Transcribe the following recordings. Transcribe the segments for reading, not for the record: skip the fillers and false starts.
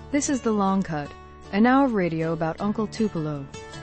This is The Long Cut, an hour of radio about Uncle Tupelo.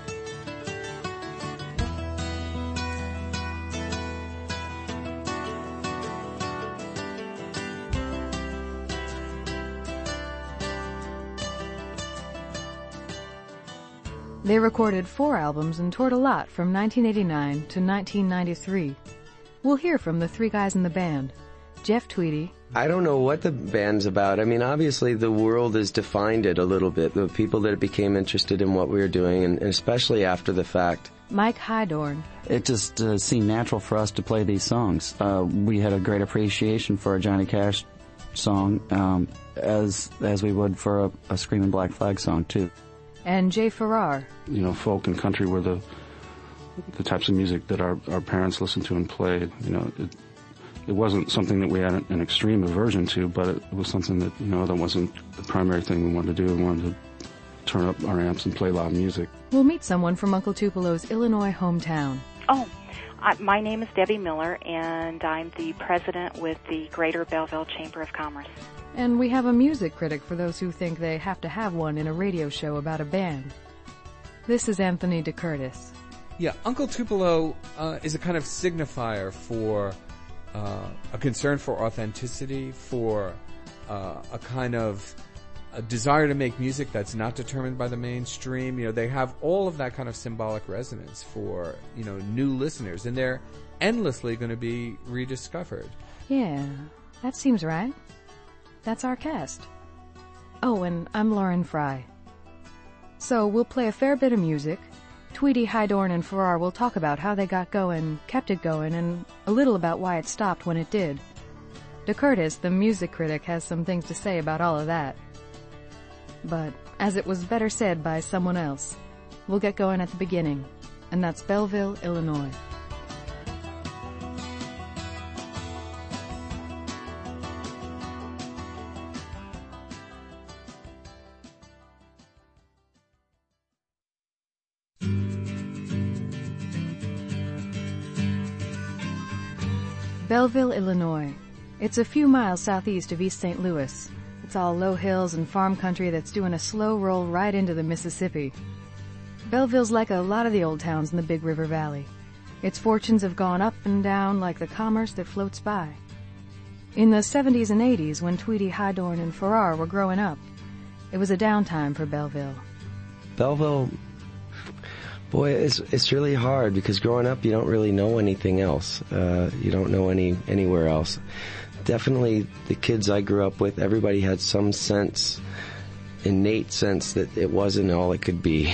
They recorded 4 albums and toured a lot from 1989 to 1993. We'll hear from the 3 guys in the band. Jeff Tweedy. I don't know what the band's about. I mean, obviously the world has defined it a little bit. The people that became interested in what we were doing, and especially after the fact. Mike Heidorn. It just seemed natural for us to play these songs. We had a great appreciation for a Johnny Cash song, as we would for a Screamin' Black Flag song, too. And Jay Farrar. You know, folk and country were the types of music that our parents listened to and played. You know, it wasn't something that we had an extreme aversion to, but it was something that, you know, that wasn't the primary thing we wanted to do. We wanted to turn up our amps and play loud music. We'll meet someone from Uncle Tupelo's Illinois hometown. Oh, my name is Debbie Miller, and I'm the president with the Greater Belleville Chamber of Commerce. And we have a music critic for those who think they have to have one in a radio show about a band. This is Anthony DeCurtis. Yeah, Uncle Tupelo is a kind of signifier for a concern for authenticity, for a kind of a desire to make music that's not determined by the mainstream. You know, they have all of that kind of symbolic resonance for, you know, new listeners, and they're endlessly going to be rediscovered. Yeah, that seems right. That's our cast. Oh, and I'm Lauren Fry. So we'll play a fair bit of music. Tweedy, Heidorn, and Farrar will talk about how they got going, kept it going, and a little about why it stopped when it did. DeCurtis, the music critic, has some things to say about all of that. But, as it was better said by someone else, we'll get going at the beginning, and that's Belleville, Illinois. Belleville, Illinois. It's a few miles southeast of East St. Louis. It's all low hills and farm country that's doing a slow roll right into the Mississippi. Belleville's like a lot of the old towns in the Big River Valley. Its fortunes have gone up and down like the commerce that floats by. In the 70s and 80s, when Tweedy, Heidorn, and Farrar were growing up, it was a downtime for Belleville. Belleville, boy, it's really hard because growing up you don't really know anything else. You don't know anywhere else. Definitely the kids I grew up with, everybody had some sense, innate sense that it wasn't all it could be.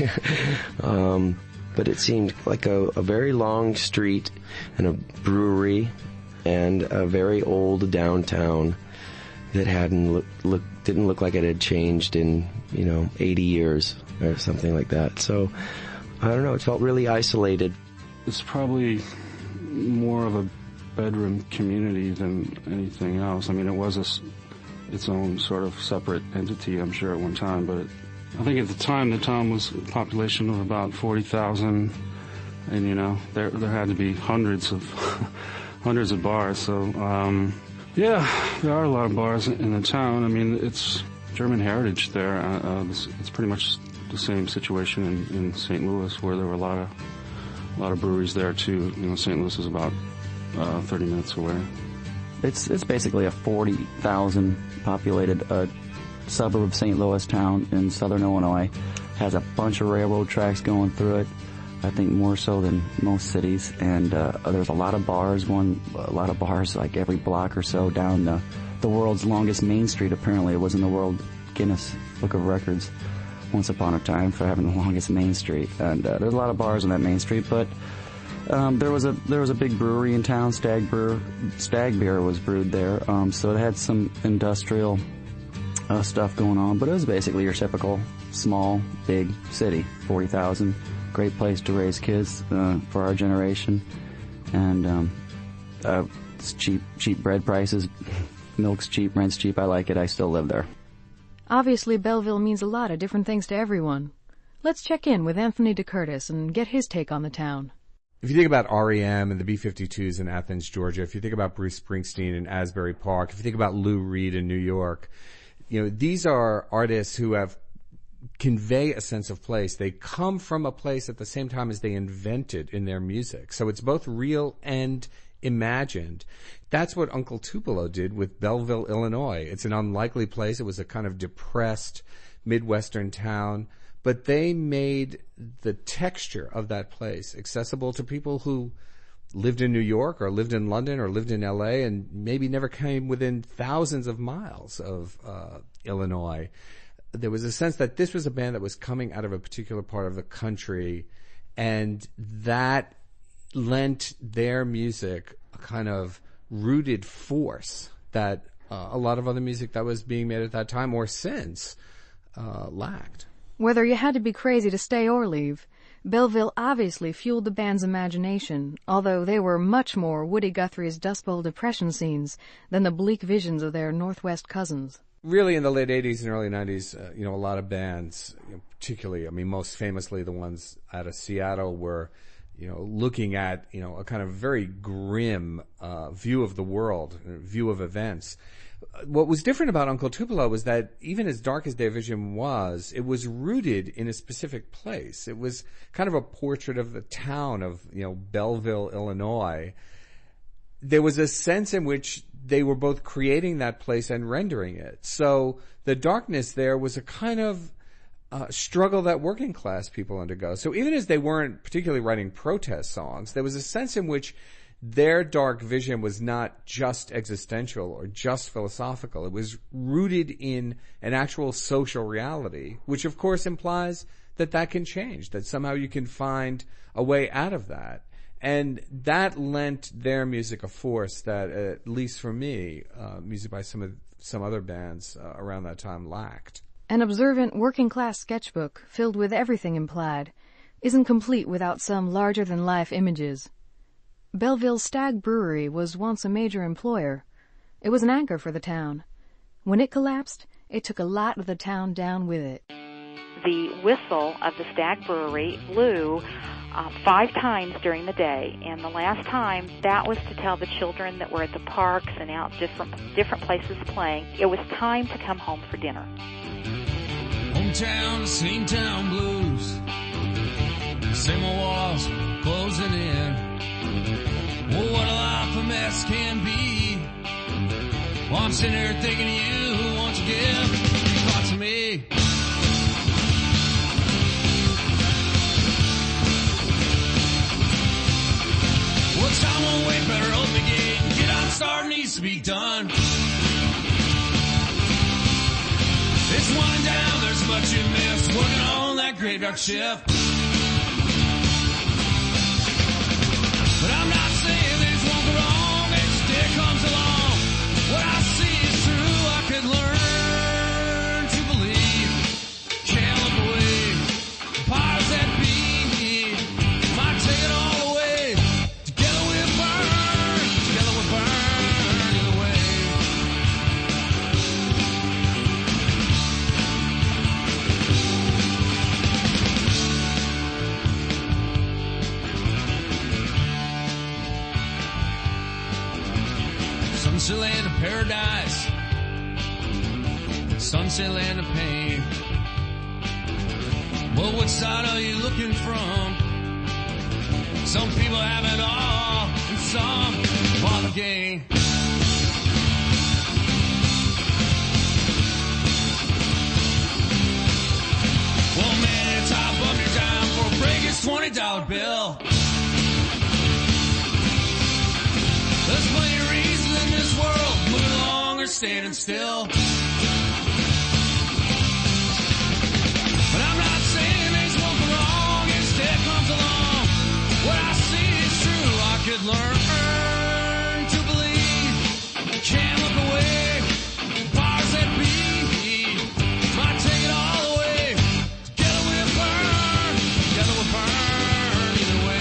But it seemed like a very long street and a brewery and a very old downtown that didn't look like it had changed in, 80 years or something like that. So I don't know, it felt really isolated. It's probably more of a bedroom community than anything else. I mean, it was its own sort of separate entity, I'm sure, at one time, but I think at the time the town was a population of about 40,000, and there had to be hundreds of bars. So yeah, there are a lot of bars in the town. I mean, it's German heritage there. It's pretty much the same situation in St. Louis, where there were a lot of breweries there too. St. Louis is about 30 minutes away. It's basically a 40,000 populated suburb of St. Louis town in southern Illinois. Has a bunch of railroad tracks going through it, I think more so than most cities. And there's a lot of bars, like every block or so down the world's longest main street. Apparently it was in the World Guinness Book of Records once upon a time for having the longest main street. And there's a lot of bars on that main street, but there was a big brewery in town. Stag beer was brewed there, so it had some industrial stuff going on, but it was basically your typical small, big city. 40,000, great place to raise kids for our generation, and it's cheap bread prices, milk's cheap, rent's cheap. I like it. I still live there. Obviously, Belleville means a lot of different things to everyone. Let's check in with Anthony DeCurtis and get his take on the town. If you think about REM and the B-52s in Athens, Georgia, if you think about Bruce Springsteen in Asbury Park, if you think about Lou Reed in New York, these are artists who have convey a sense of place. They come from a place at the same time as they invent it in their music. So it's both real and imagined. That's what Uncle Tupelo did with Belleville, Illinois. It's an unlikely place. It was a kind of depressed Midwestern town, but they made the texture of that place accessible to people who lived in New York or lived in London or lived in LA and maybe never came within thousands of miles of Illinois. There was a sense that this was a band that was coming out of a particular part of the country, and that lent their music a kind of rooted force that a lot of other music that was being made at that time or since lacked. Whether you had to be crazy to stay or leave, Belleville obviously fueled the band's imagination, although they were much more Woody Guthrie's Dust Bowl Depression scenes than the bleak visions of their Northwest cousins. Really, in the late 80s and early 90s, a lot of bands, particularly, most famously the ones out of Seattle were, looking at, a kind of very grim view of the world, view of events. What was different about Uncle Tupelo was that even as dark as their vision was, it was rooted in a specific place. It was kind of a portrait of the town of, Belleville, Illinois. There was a sense in which they were both creating that place and rendering it. So the darkness there was a kind of struggle that working class people undergo. So even as they weren't particularly writing protest songs, there was a sense in which their dark vision was not just existential or just philosophical. It was rooted in an actual social reality, which of course implies that can change, that somehow you can find a way out of that. And that lent their music a force that, at least for me, music by some other bands around that time lacked. An observant working-class sketchbook filled with everything implied isn't complete without some larger-than-life images. Belleville's Stag Brewery was once a major employer. It was an anchor for the town. When it collapsed, it took a lot of the town down with it. The whistle of the Stag Brewery blew 5 times during the day, and the last time, that was to tell the children that were at the parks and out different places playing, it was time to come home for dinner. Hometown, same town blues, same old walls closing in. Oh, what a life a mess can be. Well, I'm sitting here thinking of you, won't you give your thoughts to me? Well, it's time won't wait, better open the gate and get on start, needs to be done. It's winding down, there's much you miss, working on that graveyard shift. But I'm not saying things won't go wrong, each day comes along. What I see is true, I could learn to believe. Can't look away, the powers that be might take it all away. Together we'll burn either way. Sunset land of paradise, sunset land of pain. Well, which side are you looking from? Some people have it all, and some want the gain. Well, man, it's top of your time for a break, it's $20 bill. There's plenty of reasons in this world, moving along or standing still. But I'm not saying things won't go wrong, instead comes along. What I see is true, I could learn to believe. Can't look away, the powers that be might take it all away. Together we'll burn either way.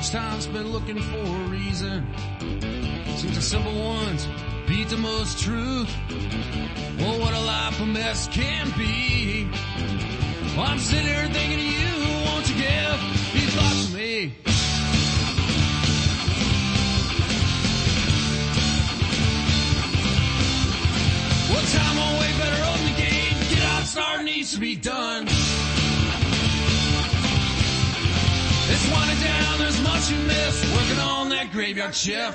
much time spent looking for a reason. Seems the simple ones beat the most truth. Oh, what a life a mess can be. Well, I'm sitting here thinking of you. Won't you give these thoughts to me? Well, time won't wait, better open the gate. Get out, start needs to be done. It's winding down, there's much you miss. Working on that graveyard shift.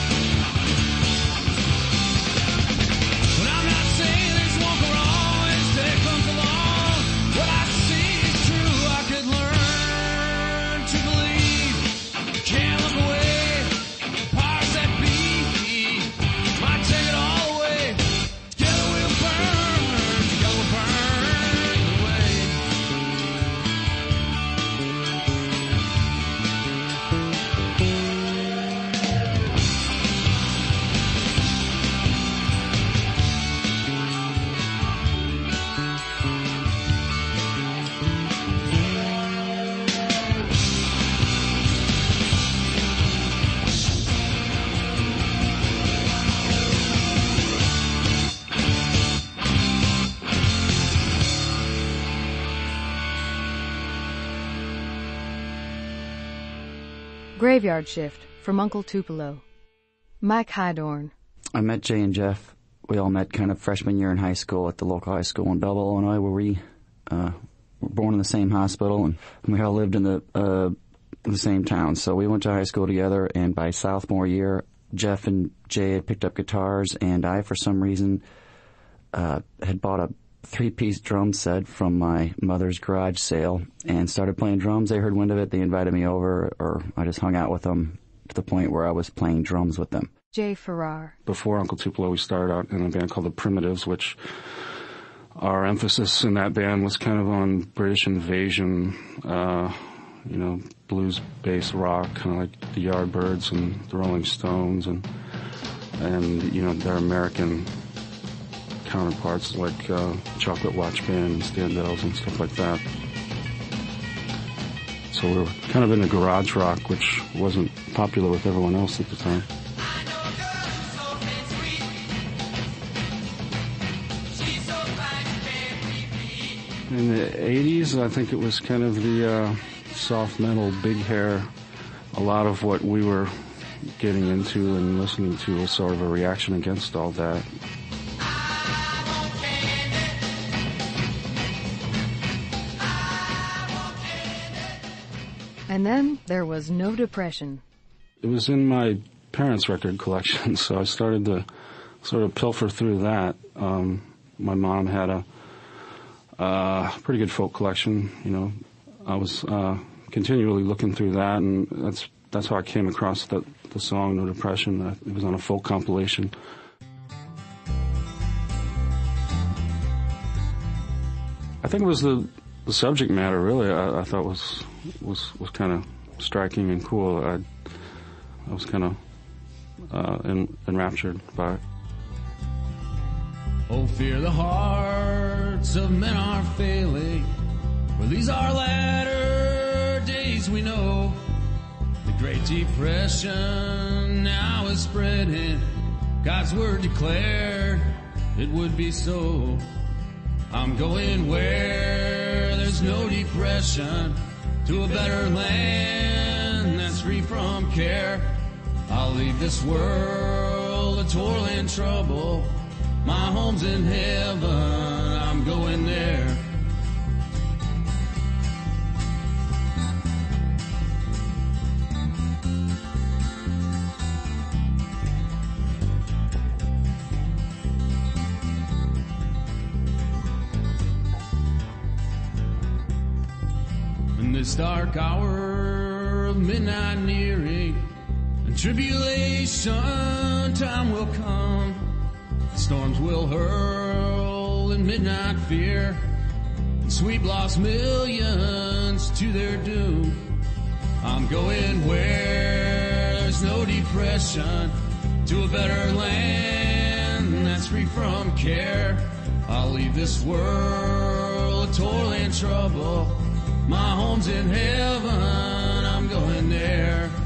But I'm not saying this won't go wrong as day comes along. What I see is true, I could learn to believe. Can't look away, powers that be might take it all away. Together we'll burn, together we'll burn away. Graveyard Shift from Uncle Tupelo. Mike Heidorn. I met Jay and Jeff. We all met kind of freshman year in high school at the local high school in Belleville, Illinois, where we were born in the same hospital, and we all lived in the same town. So we went to high school together, and by sophomore year, Jeff and Jay had picked up guitars, and I, for some reason, had bought a 3-piece drum set from my mother's garage sale and started playing drums. They heard wind of it. They invited me over, or I just hung out with them to the point where I was playing drums with them. Jay Farrar. Before Uncle Tupelo, we started out in a band called the Primitives, which our emphasis in that band was kind of on British invasion, blues-based rock, kind of like the Yardbirds and the Rolling Stones, and their American counterparts like Chocolate Watch Band and Standells and stuff like that. So we were kind of into garage rock, which wasn't popular with everyone else at the time. In the 80s, I think it was kind of the soft metal, big hair. A lot of what we were getting into and listening to was sort of a reaction against all that. And then there was no depression. It was in my parents' record collection, so I started to sort of pilfer through that. My mom had a pretty good folk collection, I was continually looking through that, and that's how I came across the song No Depression. It was on a folk compilation. I think it was the subject matter, really, I thought was kind of striking and cool. I was kind of enraptured by it. Oh, fear the hearts of men are failing, for these are latter days we know. The Great Depression now is spreading, God's word declared it would be so. I'm going where there's no depression, to a better land that's free from care. I'll leave this world of toil and trouble. My home's in heaven, I'm going there. In this dark hour of midnight nearing, and tribulation time will come. Storms will hurl in midnight fear, and sweep lost millions to their doom. I'm going where there's no depression, to a better land that's free from care. I'll leave this world of toil and trouble. My home's in heaven, I'm going there.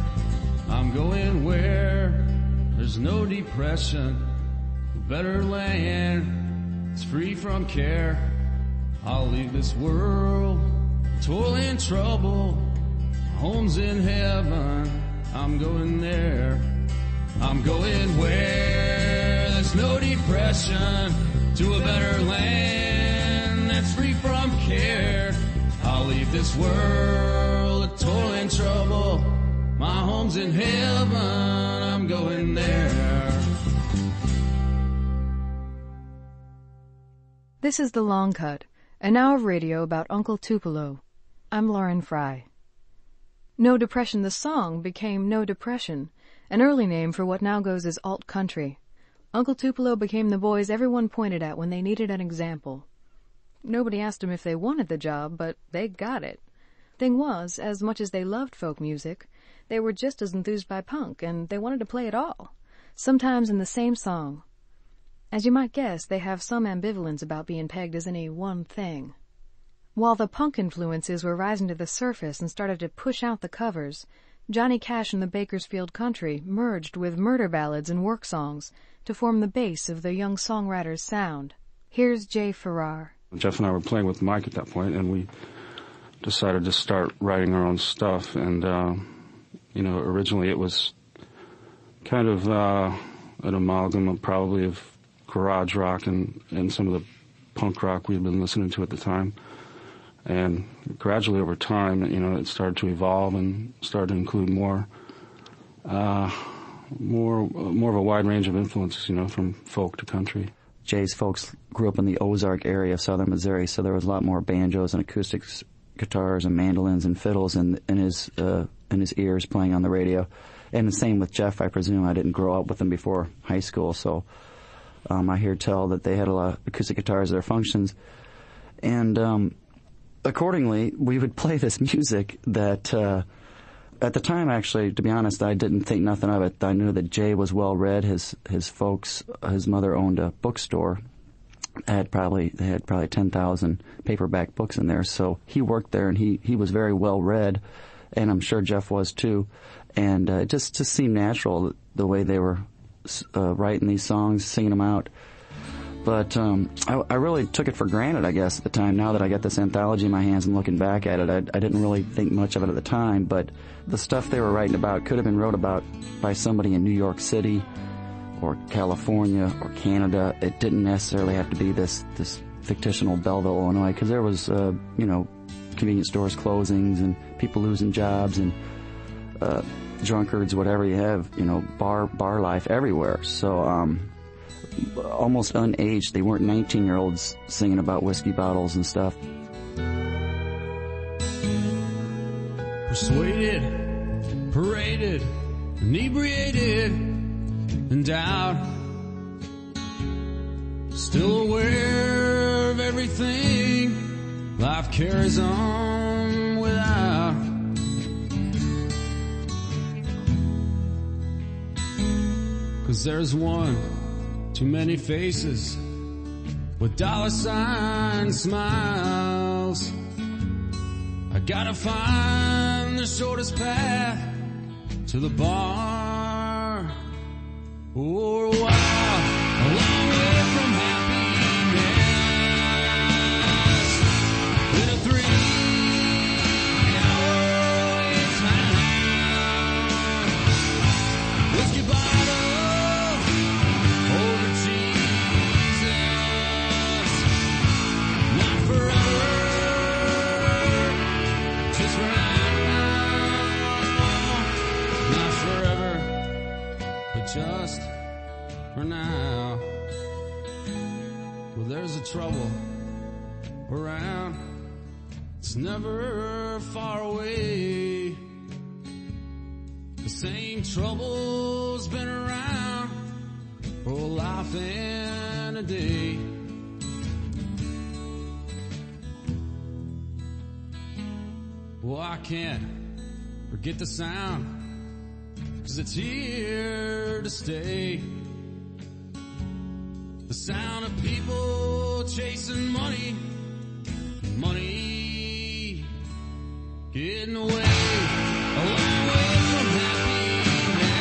going where there's no depression, a better land, it's free from care. I'll leave this world toil and trouble, home's in heaven, I'm going there. I'm going where there's no depression, to a better land that's free from care. I'll leave this world of toil and trouble, my home's in heaven, I'm going there. This is The Long Cut, an hour of radio about Uncle Tupelo. I'm Lauren Fry. No Depression the song became No Depression, an early name for what now goes as alt country. Uncle Tupelo became the boys everyone pointed at when they needed an example. Nobody asked them if they wanted the job, but they got it. Thing was, as much as they loved folk music, they were just as enthused by punk, and they wanted to play it all, sometimes in the same song. As you might guess, they have some ambivalence about being pegged as any one thing. While the punk influences were rising to the surface and started to push out the covers, Johnny Cash and the Bakersfield Country merged with murder ballads and work songs to form the base of the young songwriter's sound. Here's Jay Farrar. Jeff and I were playing with Mike at that point, and we decided to start writing our own stuff. And, originally it was kind of an amalgam of probably of garage rock and some of the punk rock we had been listening to at the time. And gradually over time, it started to evolve and started to include more of a wide range of influences, from folk to country. Jay's folks grew up in the Ozark area of southern Missouri, so there was a lot more banjos and acoustic guitars and mandolins and fiddles in his ears playing on the radio. And the same with Jeff, I presume. I didn't grow up with them before high school, so I hear tell that they had a lot of acoustic guitars at their functions. And accordingly, we would play this music that, at the time, actually, to be honest, I didn't think nothing of it. I knew that Jay was well-read. His folks, his mother owned a bookstore. They had probably 10,000 paperback books in there. So he worked there, and he was very well-read, and I'm sure Jeff was too. And it just seemed natural the way they were writing these songs, singing them out. But I really took it for granted, I guess, at the time. Now that I got this anthology in my hands and looking back at it, I didn't really think much of it at the time. But the stuff they were writing about could have been wrote about by somebody in New York City or California or Canada. It didn't necessarily have to be this fictional Belleville, Illinois, because there was, convenience stores closings and people losing jobs and drunkards, whatever you have, bar life everywhere. So almost unaged. They weren't 19-year-olds singing about whiskey bottles and stuff. Persuaded, paraded, inebriated, and doubt. Still aware of everything life carries on without. Cause there's one too many faces with dollar sign smiles. I gotta find the shortest path to the bar. For a while, a long way from happiness. In a 3-hour town, whiskey bottle. Just for now. Well, there's a trouble around. It's never far away. The same trouble's been around for a life and a day. Well, I can't forget the sound, 'cause it's here to stay. The sound of people chasing money, money getting away, a long way from happiness.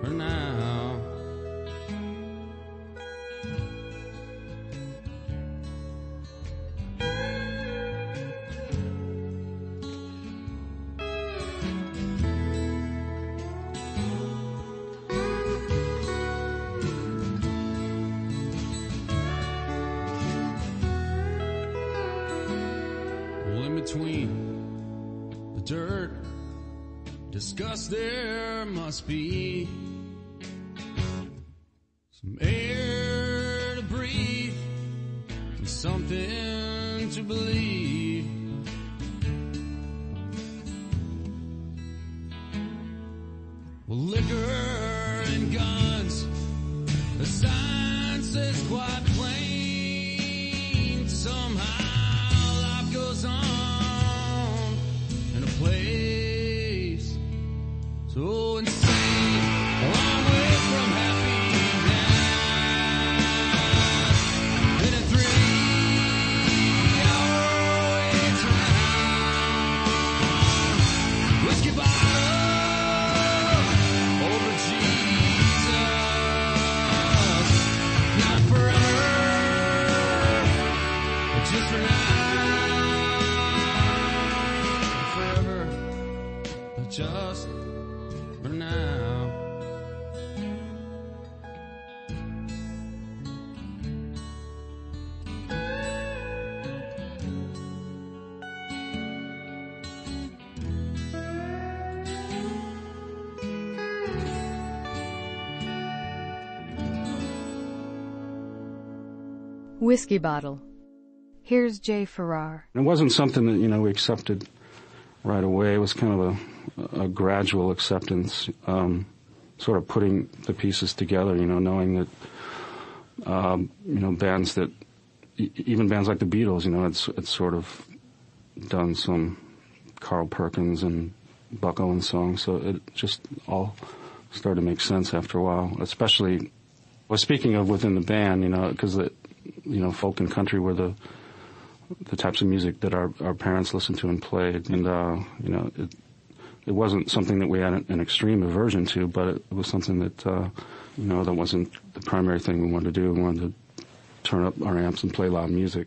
for now. Between the dirt, disgust, there must be some air to breathe and something to believe. Well, liquor and guns, the sign says quite plain. Somehow life goes on in a place so insane, a long way from happiness. In a 3-hour wait round, whiskey bottle over Jesus. Not forever, but just for now. Forever, but just for now. Whiskey Bottle. Here's Jay Farrar. It wasn't something that, we accepted right away. It was kind of a gradual acceptance, sort of putting the pieces together, knowing that, bands that, even bands like the Beatles, it's sort of done some Carl Perkins and Buck Owens songs, so it just all started to make sense after a while, especially, well, speaking of within the band, because folk and country were the types of music that our parents listened to and played, and it wasn't something that we had an extreme aversion to, but it was something that that wasn't the primary thing we wanted to do. We wanted to turn up our amps and play loud music.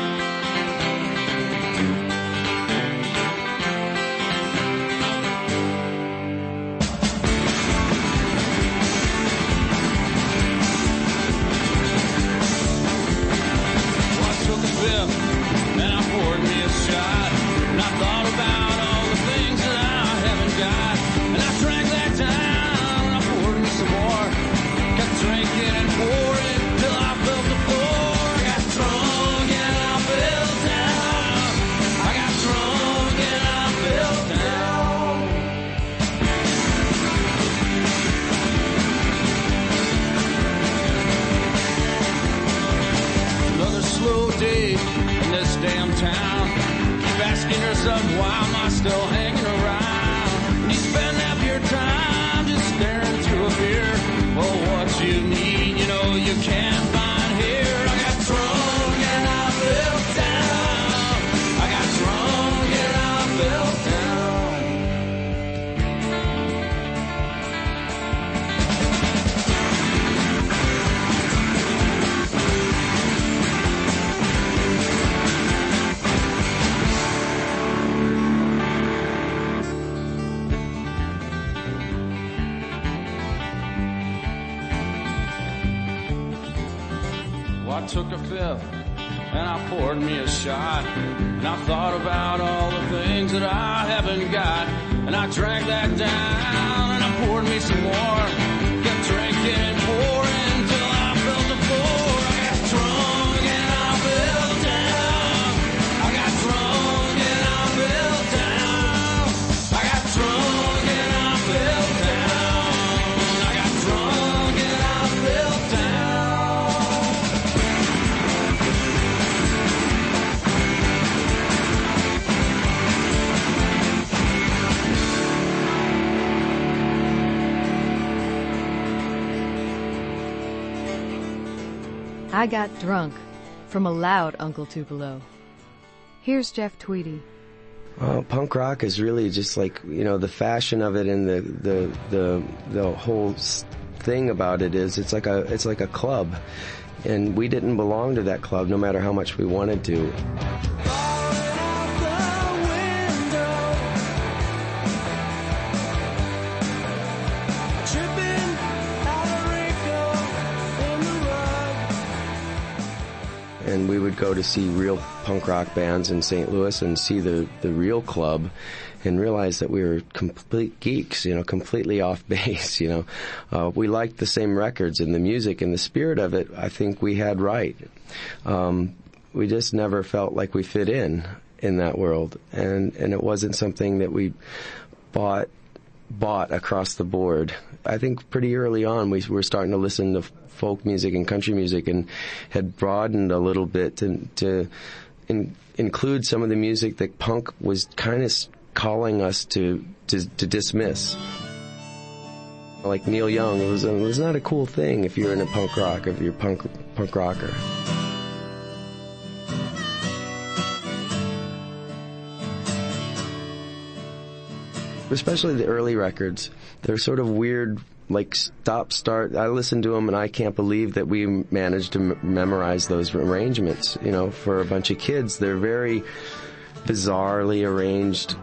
Took a fifth and I poured me a shot, and I thought about all the things that I haven't got, and I drank that down and I poured me some more, kept drinking and pouring till I felt the floor. I got drunk and I fell down. I got drunk and I fell down. I got drunk and I fell down. I got drunk and I fell down. I Got Drunk, from a loud Uncle Tupelo. Here's Jeff Tweedy. Punk rock is really just like, the fashion of it, and the whole thing about it is it's like a club, and we didn't belong to that club no matter how much we wanted to. And we would go to see real punk rock bands in St. Louis and see the real club and realize that we were complete geeks, completely off base, We liked the same records, and the music and the spirit of it, I think we had right. We just never felt like we fit in that world. And it wasn't something that we bought across the board. I think pretty early on we were starting to listen to folk music and country music, and had broadened a little bit to include some of the music that punk was kind of calling us to dismiss. Like Neil Young, it was not a cool thing if you're in a punk rock, if you're a punk rocker. Especially the early records, they're sort of weird, like stop-start. I listen to them and I can't believe that we managed to memorize those arrangements. For a bunch of kids, they're very bizarrely arranged.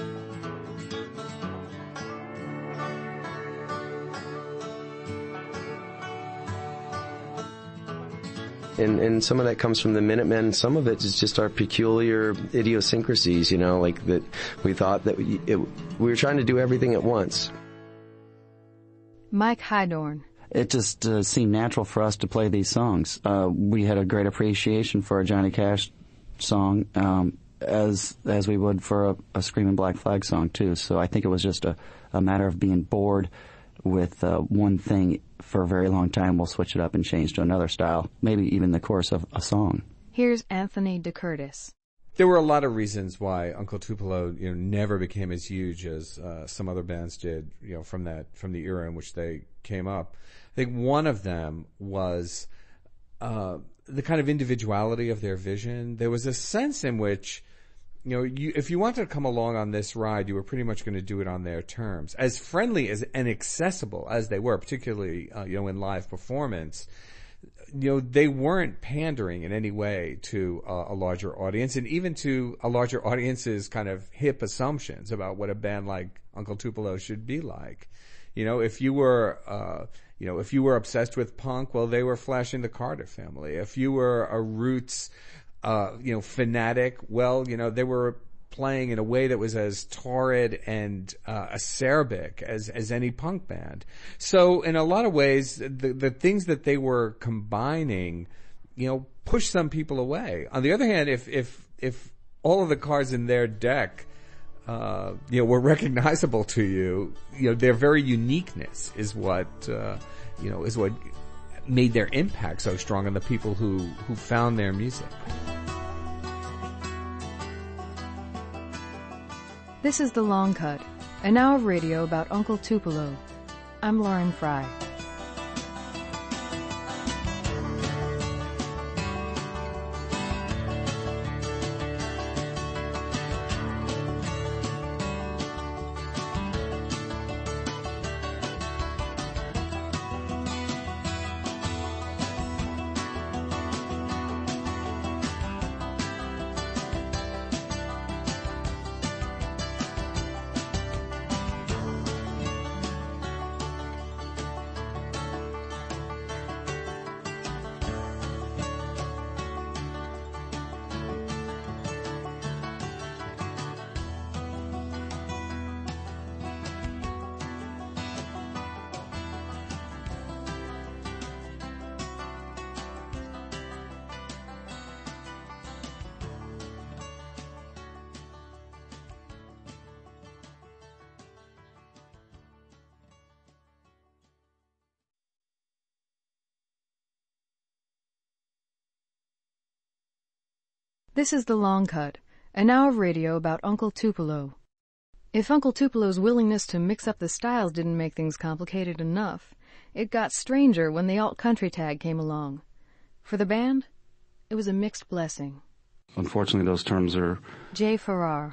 And some of that comes from the Minutemen. Some of it is just our peculiar idiosyncrasies, like that we thought that we were trying to do everything at once. Mike Heidorn. It just seemed natural for us to play these songs. We had a great appreciation for a Johnny Cash song, as we would for a Screaming Black Flag song too. So I think it was just a matter of being bored with one thing for a very long time. We'll switch it up and change to another style, maybe even the chorus of a song. Here's Anthony DeCurtis. There were a lot of reasons why Uncle Tupelo, never became as huge as some other bands did, from the era in which they came up. I think one of them was the kind of individuality of their vision. There was a sense in which, if you wanted to come along on this ride, you were pretty much going to do it on their terms. As friendly and accessible as they were, particularly in live performance, they weren't pandering in any way to a larger audience, and even to a larger audience's kind of hip assumptions about what a band like Uncle Tupelo should be like. If you were obsessed with punk, well, they were flashing the Carter Family. If you were a Roots, fanatic, well, they were playing in a way that was as torrid and acerbic as any punk band. So in a lot of ways, the things that they were combining, pushed some people away. On the other hand, if all of the cards in their deck, were recognizable to you, their very uniqueness is what made their impact so strong on the people who found their music. This is The Long Cut, an hour of radio about Uncle Tupelo. I'm Lauren Fry. This is The Long Cut, an hour of radio about Uncle Tupelo. If Uncle Tupelo's willingness to mix up the styles didn't make things complicated enough, it got stranger when the alt-country tag came along. For the band, it was a mixed blessing. Unfortunately, those terms are Jay Farrar.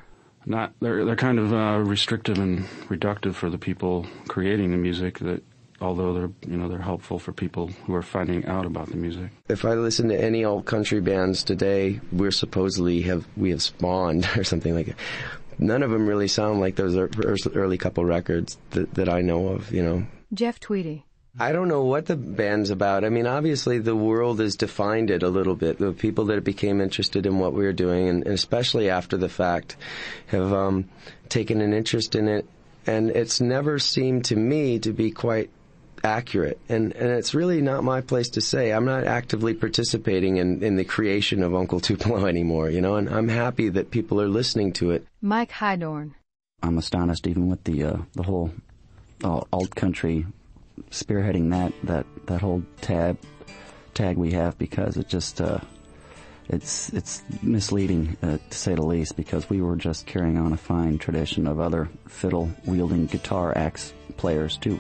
they're kind of restrictive and reductive for the people creating the music, that although they're helpful for people who are finding out about the music. If I listen to any old country bands today, we have spawned or something like that. None of them really sound like those early couple records that I know of, you know. Jeff Tweedy. I don't know what the band's about. I mean, obviously the world has defined it a little bit. The people that became interested in what we were doing, and especially after the fact, have taken an interest in it. And it's never seemed to me to be quite accurate. And it's really not my place to say. I'm not actively participating in the creation of Uncle Tupelo anymore, you know, and I'm happy that people are listening to it. Mike Heidorn. I'm astonished even with the whole alt country spearheading that whole tag we have, because it just it's misleading to say the least, because we were just carrying on a fine tradition of other fiddle wielding guitar axe players too.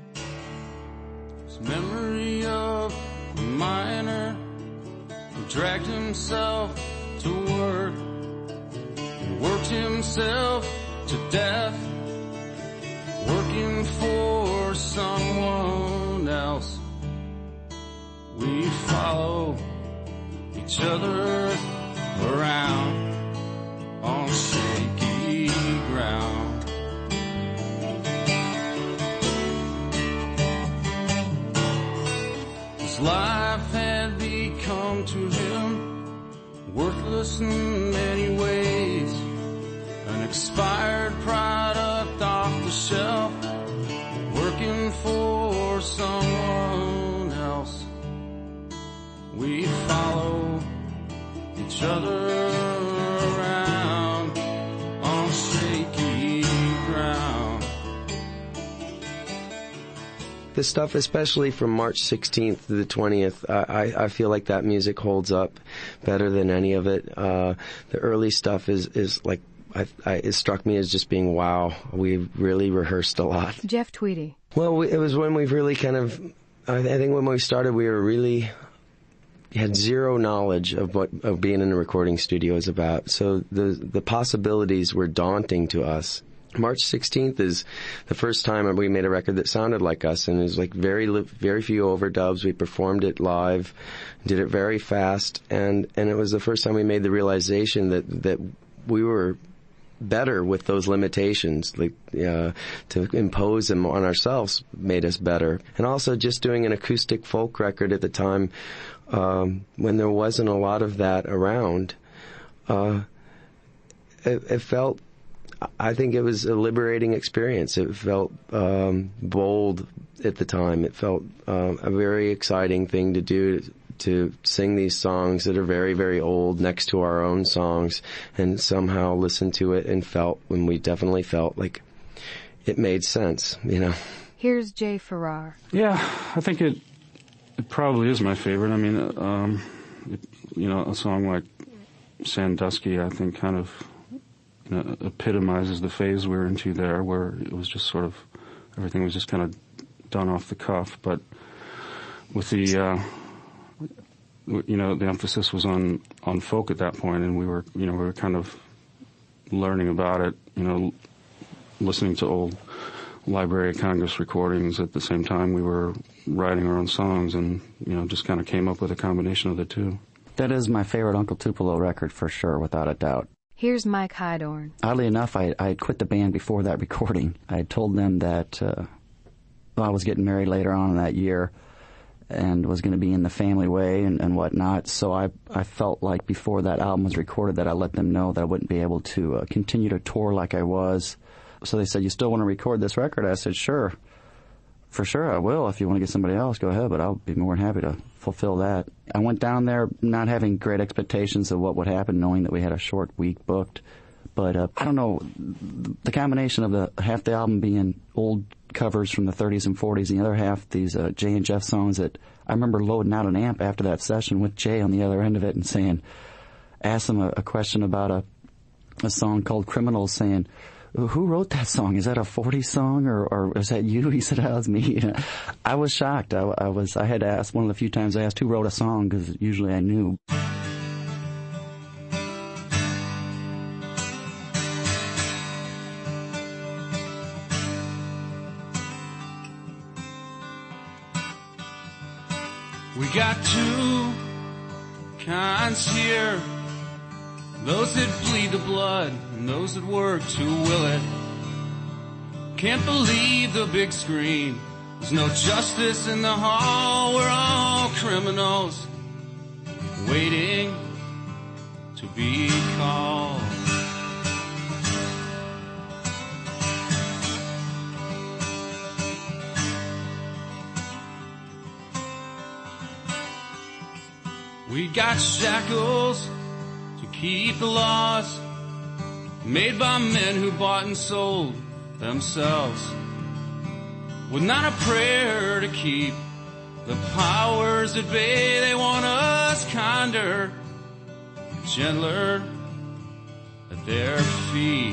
Memory of a miner who dragged himself to work and worked himself to death, working for someone else. We follow each other around on shaky ground. His life had become to him worthless in many ways, an expired product off the shelf, working for someone else. We follow each other around on shaky ground. The stuff, especially from March 16th to the 20th, I feel like that music holds up better than any of it. The early stuff is like, it struck me as just being, wow, we really rehearsed a lot. Jeff Tweedy. Well, it was when we really kind of, I think when we started, we were really had zero knowledge of what being in a recording studio is about. So the possibilities were daunting to us. March 16th is the first time we made a record that sounded like us, and it was like very few overdubs. We performed it live, did it very fast, and it was the first time we made the realization that we were better with those limitations. Like to impose them on ourselves made us better. And also just doing an acoustic folk record at the time, when there wasn't a lot of that around, it felt, I think it was a liberating experience. It felt bold at the time. It felt a very exciting thing to do, to sing these songs that are very, very old next to our own songs, and somehow listen to it and we definitely felt like it made sense, you know. Here's Jay Farrar. Yeah, I think it probably is my favorite. I mean, a song like Sandusky, I think, kind of epitomizes the phase we were into there, where it was just sort of, everything was just kind of done off the cuff, but with the the emphasis was on folk at that point, and we were kind of learning about it, listening to old Library of Congress recordings at the same time we were writing our own songs, and just kind of came up with a combination of the two. That is my favorite Uncle Tupelo record for sure, without a doubt. Here's Mike Heidorn. Oddly enough, I had quit the band before that recording. I had told them that I was getting married later on in that year and was going to be in the family way and whatnot. So I felt like before that album was recorded that I let them know that I wouldn't be able to continue to tour like I was. So they said, "You still want to record this record?" I said, "Sure. For sure I will. If you want to get somebody else, go ahead, but I'll be more than happy to fulfill that." I went down there not having great expectations of what would happen, knowing that we had a short week booked. But I don't know, the combination of half the album being old covers from the 30s and 40s, and the other half these Jay and Jeff songs that I remember loading out an amp after that session with Jay on the other end of it and asked him a question about a song called Criminals, saying, "Who wrote that song? Is that a 40s song or is that you?" He said, "That was me." I was shocked. I had to ask, one of the few times I asked who wrote a song, because usually I knew. We got two kinds here, those that bleed the blood and those that work to will it. Can't believe the big screen, there's no justice in the hall. We're all criminals waiting to be called. We got shackles to keep the laws made by men who bought and sold themselves, with not a prayer to keep the powers at bay. They want us kinder, gentler at their feet.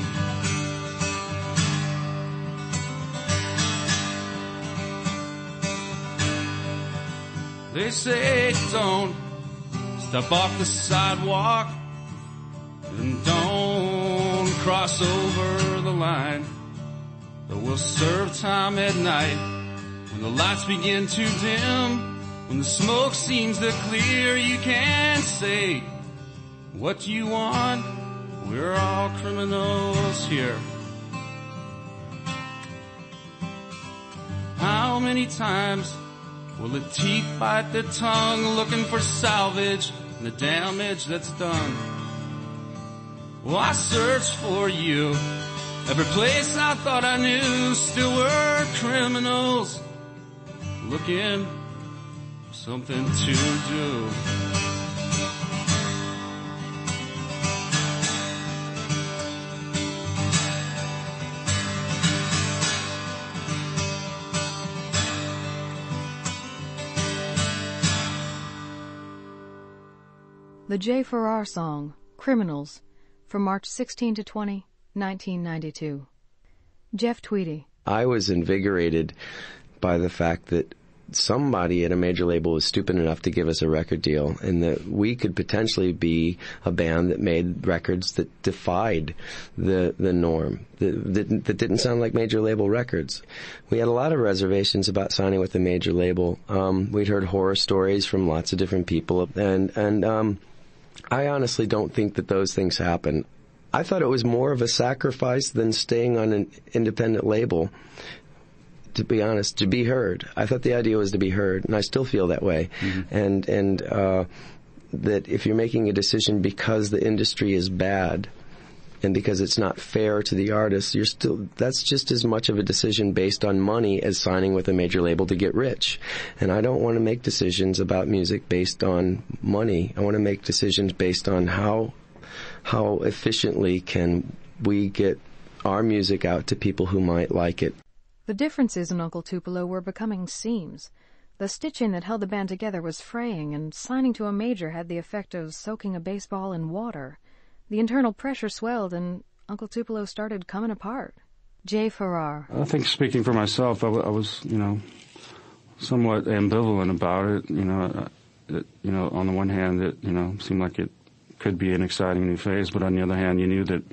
They say don't step off the sidewalk and don't cross over the line, but we'll serve time at night when the lights begin to dim, when the smoke seems to clear. You can say what you want, we're all criminals here. How many times will the teeth bite their tongue, looking for salvage in the damage that's done? Well, I searched for you every place I thought I knew. Still we're criminals looking for something to do. The J. Farrar song, Criminals, from March 16 to 20, 1992. Jeff Tweedy. I was invigorated by the fact that somebody at a major label was stupid enough to give us a record deal, and that we could potentially be a band that made records that defied the norm, that didn't sound like major label records. We had a lot of reservations about signing with a major label. We'd heard horror stories from lots of different people, and I honestly don't think that those things happen. I thought it was more of a sacrifice than staying on an independent label, to be honest, to be heard. I thought the idea was to be heard, and I still feel that way. Mm-hmm. And that if you're making a decision because the industry is bad and because it's not fair to the artist, that's just as much of a decision based on money as signing with a major label to get rich. And I don't want to make decisions about music based on money. I want to make decisions based on how efficiently can we get our music out to people who might like it. The differences in Uncle Tupelo were becoming seams. The stitching that held the band together was fraying, and signing to a major had the effect of soaking a baseball in water. The internal pressure swelled, and Uncle Tupelo started coming apart. J. Farrar. I think, speaking for myself, I was, somewhat ambivalent about it. On the one hand, it, seemed like it could be an exciting new phase, but on the other hand, you knew that,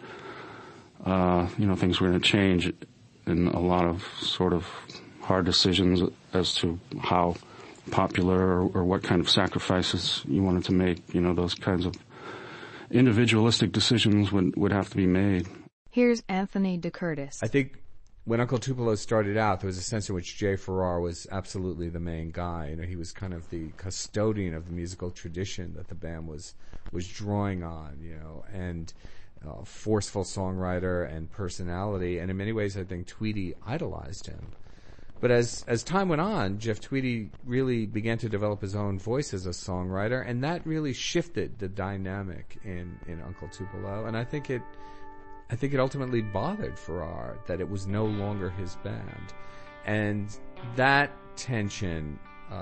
things were going to change in a lot of sort of hard decisions as to how popular or what kind of sacrifices you wanted to make. Those kinds of individualistic decisions would have to be made. Here's Anthony DeCurtis. I think when Uncle Tupelo started out, there was a sense in which J. Farrar was absolutely the main guy. He was kind of the custodian of the musical tradition that the band was drawing on, and forceful songwriter and personality. And in many ways, I think Tweedy idolized him. But as time went on, Jeff Tweedy really began to develop his own voice as a songwriter, and that really shifted the dynamic in Uncle Tupelo. And I think it ultimately bothered Farrar that it was no longer his band. And that tension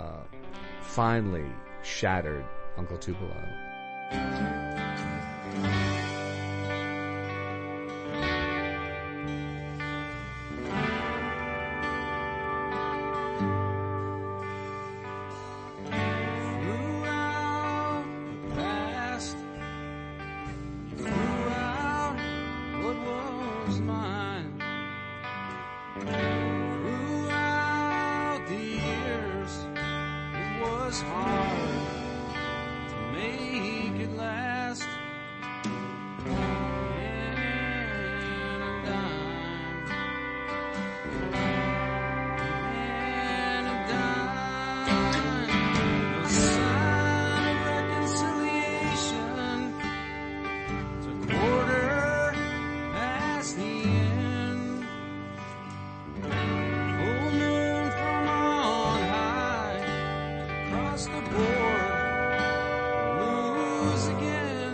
finally shattered Uncle Tupelo. was hard to make it last. And a dime, and a dime, a sign of reconciliation. It's a quarter past the end. Full moon from on high, across the board, lose again.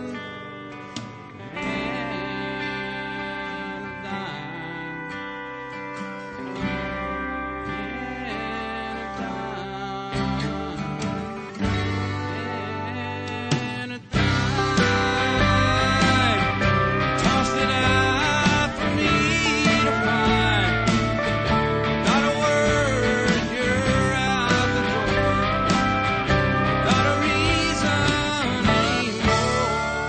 And a dime, and a dime, and a dime. Tossed it out for me to find. Not a word, you're out the door. Not a reason anymore.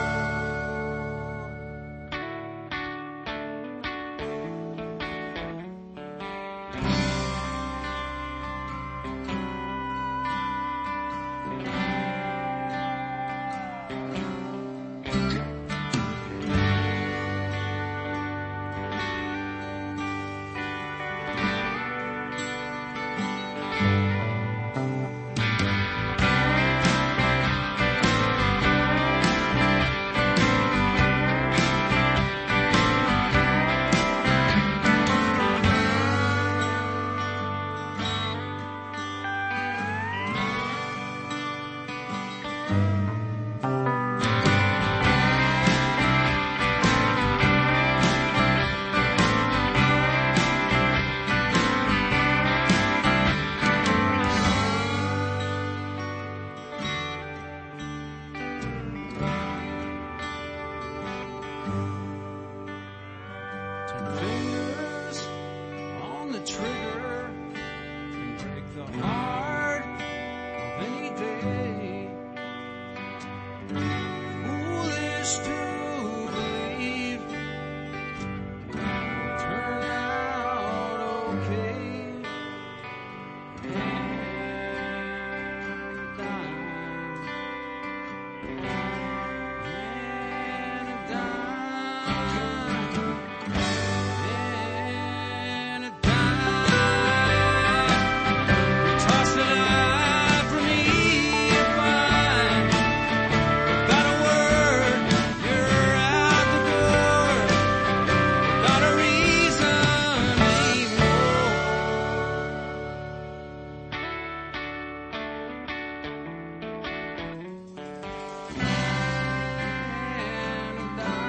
Ten fingers on the trigger can break the heart of any day. Foolish to believe it'll turn out okay. And a dime, and a dime. And a dime. Toss it out for me to find. Not a word, you're out the door. Not a reason anymore. And a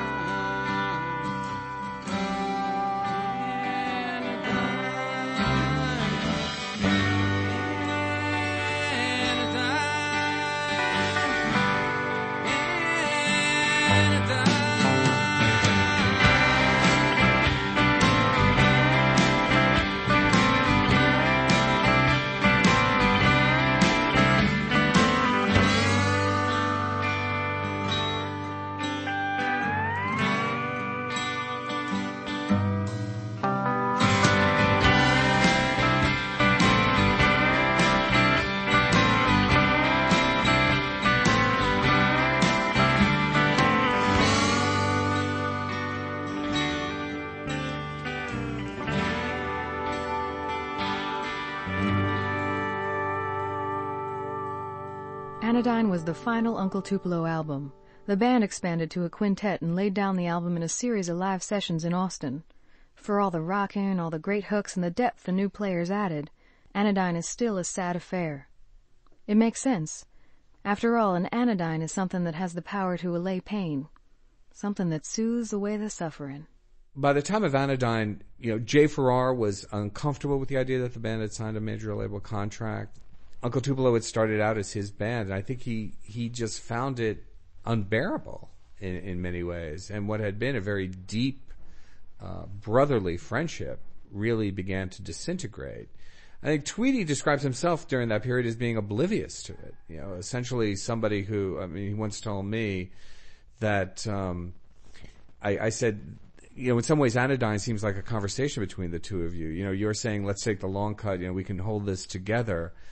Anodyne was the final Uncle Tupelo album. The band expanded to a quintet and laid down the album in a series of live sessions in Austin. For all the rockin', all the great hooks, and the depth the new players added, Anodyne is still a sad affair. It makes sense. After all, an anodyne is something that has the power to allay pain, something that soothes away the suffering. By the time of Anodyne, Jay Farrar was uncomfortable with the idea that the band had signed a major label contract. Uncle Tupelo had started out as his band, and I think he just found it unbearable in many ways. And what had been a very deep brotherly friendship really began to disintegrate. I think Tweedy describes himself during that period as being oblivious to it. Essentially somebody who, he once told me that I said, in some ways Anodyne seems like a conversation between the two of you. You're saying, let's take the long cut, we can hold this together.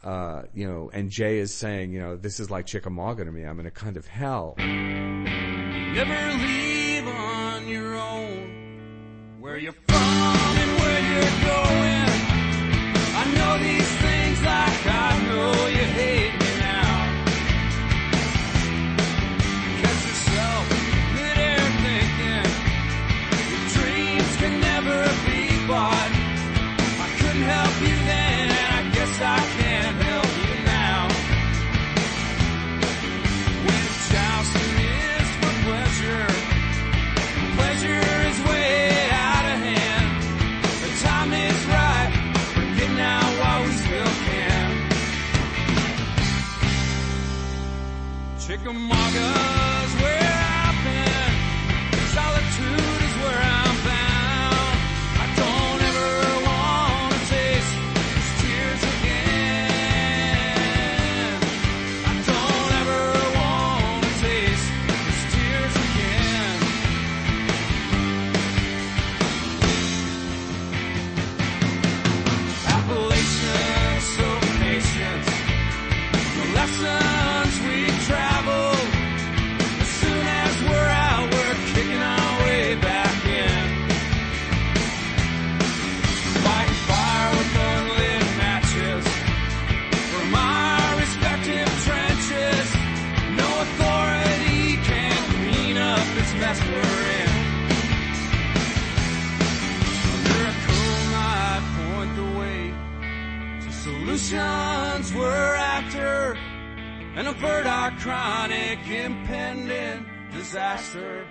and Jay is saying, this is like Chickamauga to me. I'm in a kind of hell. Never leave on your own, where you're from and where you're going. I know these things like I know you hate me now. Catch yourself mid-air thinking your dreams can never be bought. I couldn't help you then, and I guess I can't help you now. When jousting is for pleasure, pleasure is way out of hand. The time is right for getting out while we still can. Chickamauga's where I've been. Solitude is where I'm bound. I don't ever want to taste these tears again. I don't ever want to taste these tears again. Appalachian, so patient. The lessons we travel. As soon as we're out, we're kicking our way back in. Fighting fire with unlit matches from our respective trenches. No authority can clean up this mess we're in. A miracle might point the way to solutions we're after and avert our chronic impending disaster.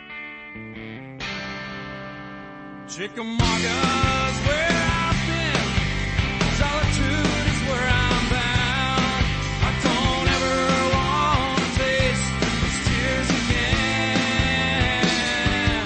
Chickamauga's where I've been. Solitude is where I'm bound. I don't ever want to taste these tears again.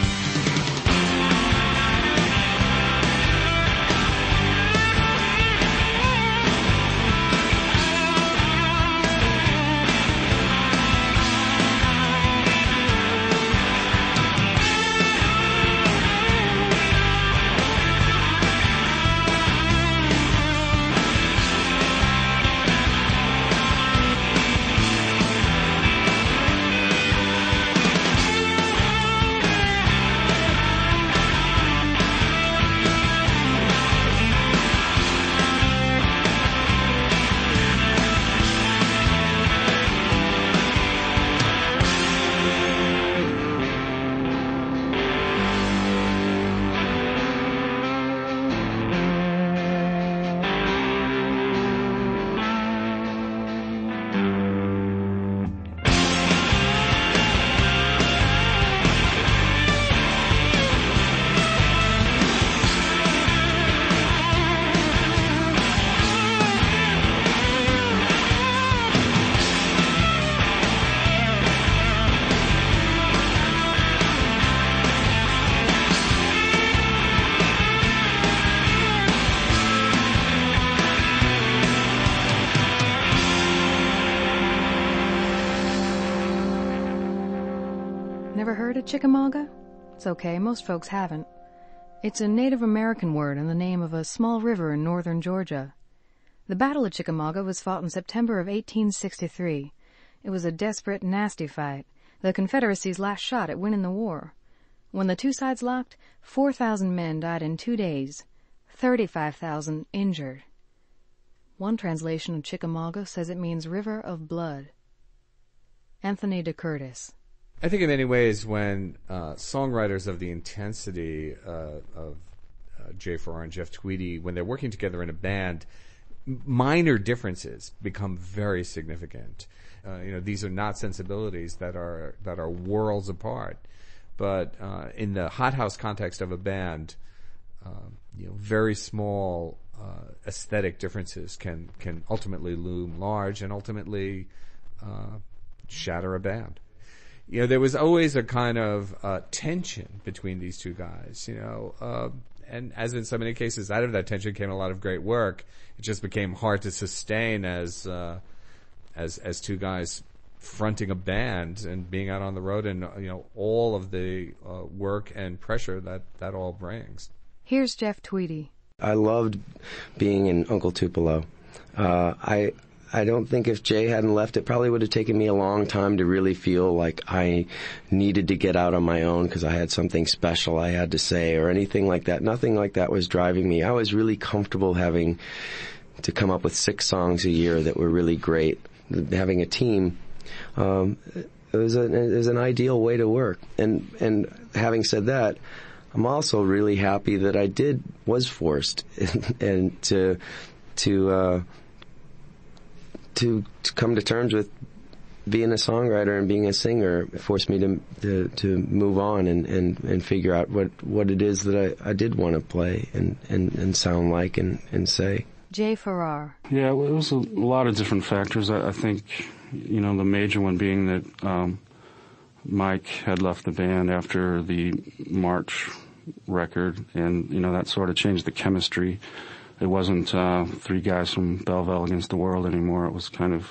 Never heard of Chickamauga? It's okay, most folks haven't. It's a Native American word and the name of a small river in northern Georgia. The Battle of Chickamauga was fought in September of 1863. It was a desperate, nasty fight, the Confederacy's last shot at winning the war. When the two sides locked, 4,000 men died in 2 days, 35,000 injured. One translation of Chickamauga says it means river of blood. Anthony de Curtis. I think in many ways when songwriters of the intensity of Jay Farrar and Jeff Tweedy, when they're working together in a band, minor differences become very significant. These are not sensibilities that are worlds apart. But in the hothouse context of a band, very small aesthetic differences can ultimately loom large and ultimately shatter a band. There was always a kind of tension between these two guys, and as in so many cases, out of that tension came a lot of great work. It just became hard to sustain as two guys fronting a band and being out on the road and, all of the work and pressure that all brings. Here's Jeff Tweedy. I loved being in Uncle Tupelo. I don't think if Jay hadn't left, it probably would have taken me a long time to really feel like I needed to get out on my own because I had something special I had to say or anything like that. Nothing like that was driving me. I was really comfortable having to come up with 6 songs a year that were really great. Having a team, it was an ideal way to work. And having said that, I'm also really happy that I was forced and to come to terms with being a songwriter and being a singer. It forced me to move on and figure out what it is that I did want to play and sound like and say. Jay Farrar. Yeah, well, it was a lot of different factors. I think, the major one being that Mike had left the band after the March record, and, that sort of changed the chemistry. It wasn't 3 guys from Belleville against the world anymore. It was kind of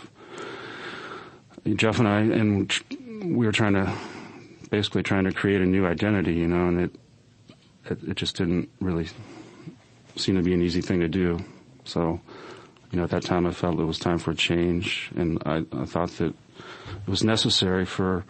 Jeff and I, and we were basically trying to create a new identity, and it just didn't really seem to be an easy thing to do. So, at that time I felt it was time for a change, and I thought that it was necessary for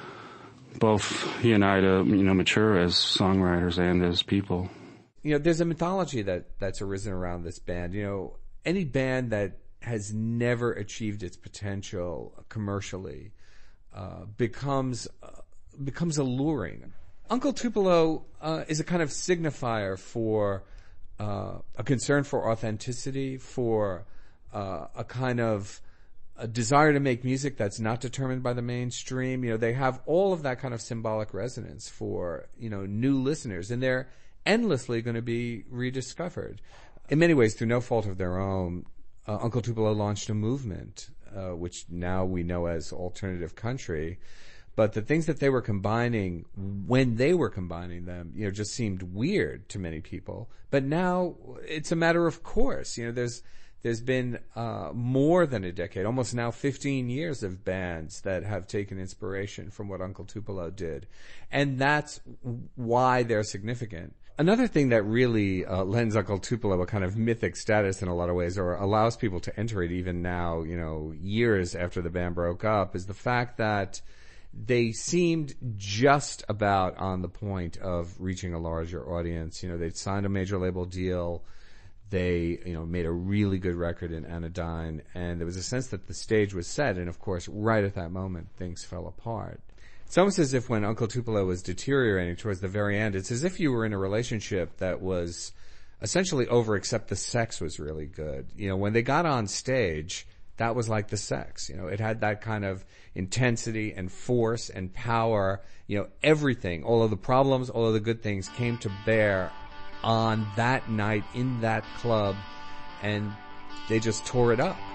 both he and I to, mature as songwriters and as people. There's a mythology that's arisen around this band. Any band that has never achieved its potential commercially becomes alluring. Uncle Tupelo is a kind of signifier for a concern for authenticity, for a kind of a desire to make music that's not determined by the mainstream. They have all of that kind of symbolic resonance for, new listeners, and they're endlessly going to be rediscovered. In many ways, through no fault of their own, Uncle Tupelo launched a movement, which now we know as alternative country. But the things that they were combining, when they were combining them, just seemed weird to many people. But now it's a matter of course. There's been more than a decade, almost now 15 years of bands that have taken inspiration from what Uncle Tupelo did. And that's why they're significant. Another thing that really lends Uncle Tupelo a kind of mythic status in a lot of ways, or allows people to enter it even now, years after the band broke up, is the fact that they seemed just about on the point of reaching a larger audience. They'd signed a major label deal. They, made a really good record in Anodyne, and there was a sense that the stage was set, and of course, right at that moment, things fell apart. It's almost as if when Uncle Tupelo was deteriorating towards the very end, it's as if you were in a relationship that was essentially over, except the sex was really good. When they got on stage, that was like the sex. It had that kind of intensity and force and power. Everything, all of the problems, all of the good things came to bear on that night in that club, and they just tore it up.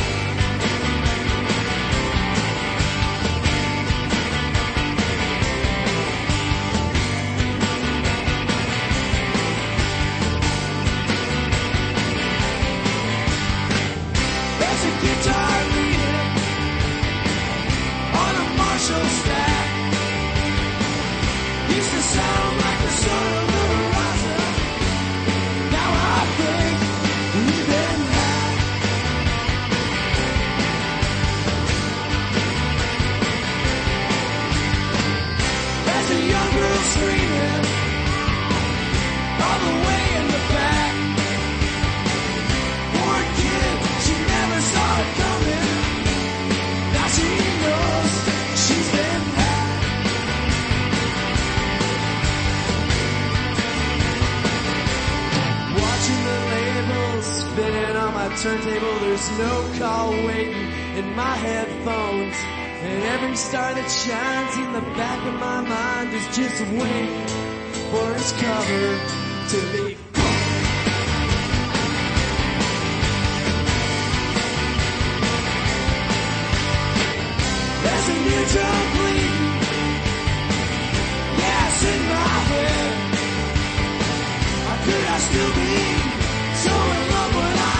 Turntable, there's no call waiting in my headphones, and every star that shines in the back of my mind is just waiting for its cover to be. There's a new drum bleeding, yeah, it's in my head. How could I still be so in love when I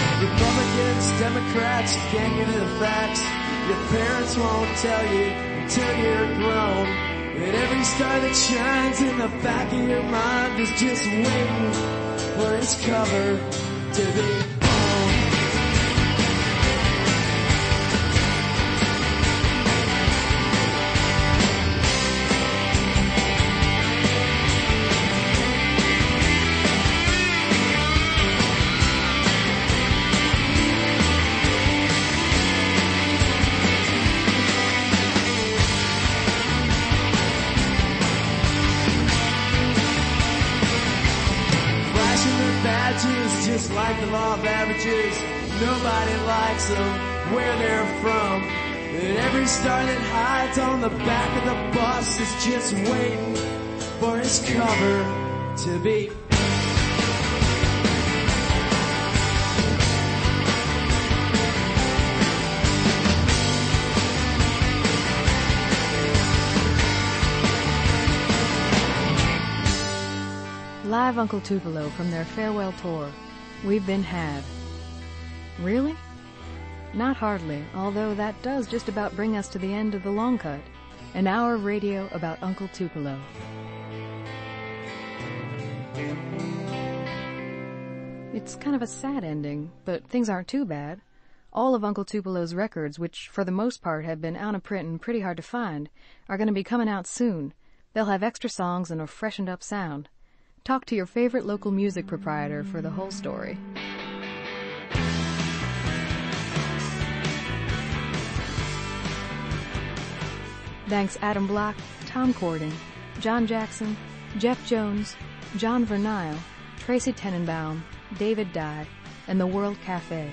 Republicans, Democrats, can't give you the facts. Your parents won't tell you till you're grown. And every star that shines in the back of your mind is just waiting for its cover to be blown. Just like the law of averages, nobody likes them where they're from. And every star that hides on the back of the bus is just waiting for its cover to be. Live Uncle Tupelo from their farewell tour. We've been had. Really? Not hardly, although that does just about bring us to the end of the long cut. An hour of radio about Uncle Tupelo. It's kind of a sad ending, but things aren't too bad. All of Uncle Tupelo's records, which for the most part have been out of print and pretty hard to find, are going to be coming out soon. They'll have extra songs and a freshened up sound. Talk to your favorite local music proprietor for the whole story. Thanks Adam Block, Tom Cording, John Jackson, Jeff Jones, John Vernile, Tracy Tenenbaum, David Dye, and the World Cafe.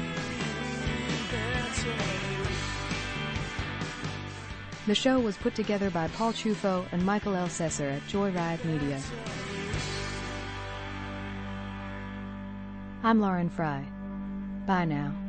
The show was put together by Paul Chufo and Michael L. Sesser at Joyride Media. I'm Lauren Fry. Bye now.